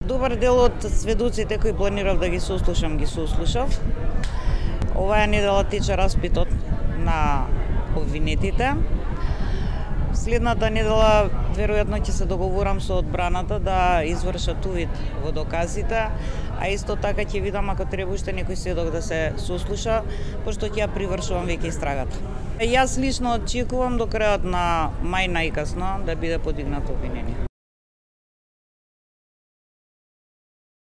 Добар дел од сведоците кои планирав да ги сослушам, ги сослушав. Оваа недела тече распитот на обвинетите. Следната недела веројатно ќе се договорам со одбраната да извршат увид во доказите, а исто така ќе видам ако треба уште некој сведок да се сослуша, пошто ќе ја привршувам веќе истрагата. Јас лично очекувам до крајот на мај најкасно да биде подигнато обвинение.